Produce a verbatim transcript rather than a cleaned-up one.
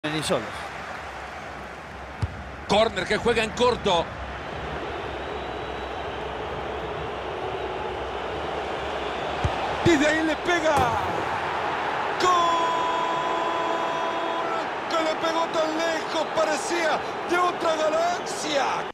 Ni solos. Corner que juega en corto. Y de ahí le pega. ¡Gol! Que le pegó tan lejos, parecía de otra galaxia.